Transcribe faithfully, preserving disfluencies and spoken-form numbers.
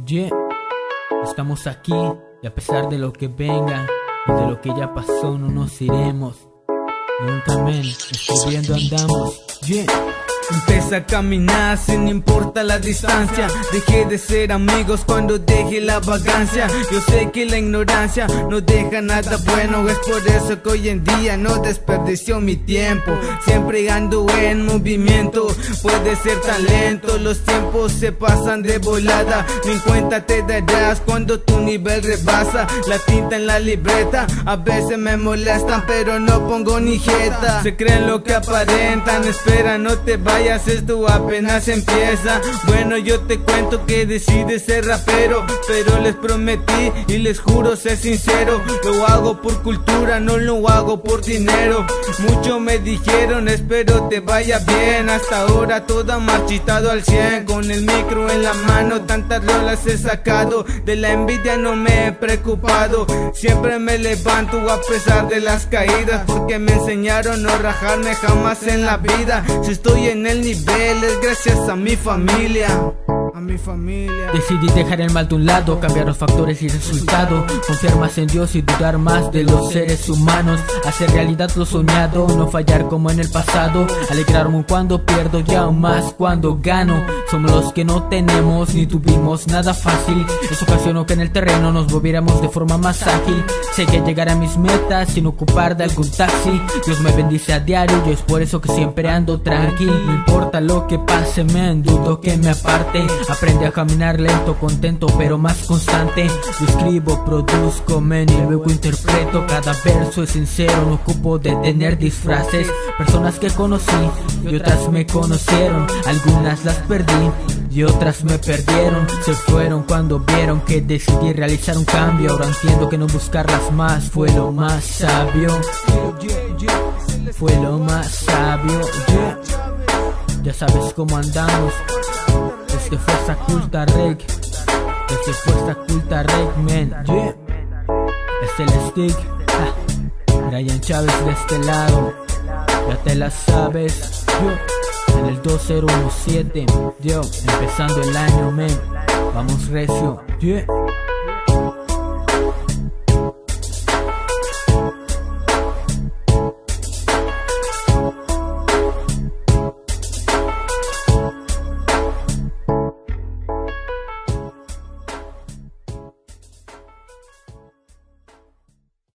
Yeah, estamos aquí y a pesar de lo que venga y de lo que ya pasó no nos iremos. Nunca, men, escribiendo andamos. Yeah. Empieza a caminar sin importa la distancia. Dejé de ser amigos cuando dejé la vagancia. Yo sé que la ignorancia no deja nada bueno. Es por eso que hoy en día no desperdicio mi tiempo. Siempre ando en movimiento. Puede ser tan lento, los tiempos se pasan de volada. Ni cuenta te darás cuando tu nivel rebasa. La tinta en la libreta a veces me molestan, pero no pongo ni jeta. Se creen lo que aparentan, espera no te vayas. Esto apenas empieza. Bueno, yo te cuento que decidí ser rapero, pero les prometí y les juro ser sincero. Lo hago por cultura, no lo hago por dinero. Muchos me dijeron espero te vaya bien. Hasta ahora todo marchitado al cien. Con el micro en la mano tantas rolas he sacado. De la envidia no me he preocupado. Siempre me levanto a pesar de las caídas, porque me enseñaron no rajarme jamás en la vida. Si estoy en el nivel es gracias a mi familia, a mi familia. Decidí dejar el mal de un lado, cambiar los factores y resultado, confiar más en Dios y dudar más de los seres humanos, hacer realidad lo soñado, no fallar como en el pasado, alegrarme cuando pierdo y aún más cuando gano. Somos los que no tenemos ni tuvimos nada fácil, eso ocasionó que en el terreno nos moviéramos de forma más ágil. Sé que llegar a mis metas sin ocupar de algún taxi. Dios me bendice a diario y es por eso que siempre ando tranquilo. No importa lo que pase, men, dudo que me aparte. Aprende a caminar lento, contento pero más constante. Yo escribo, produzco, men, y luego interpreto. Cada verso es sincero, no ocupo de tener disfraces. Personas que conocí y otras me conocieron. Algunas las perdí y otras me perdieron. Se fueron cuando vieron que decidí realizar un cambio. Ahora entiendo que no buscarlas más fue lo más sabio. Fue lo más sabio, yeah. Ya sabes cómo andamos. Desde Fuerza Culta Reg, desde Fuerza Culta Reg, men, yeah. Es el stick, ah. Brian Chávez de este lado, ya te la sabes, yo. En el dos cero uno siete, yo, empezando el año, men. Vamos recio, yeah.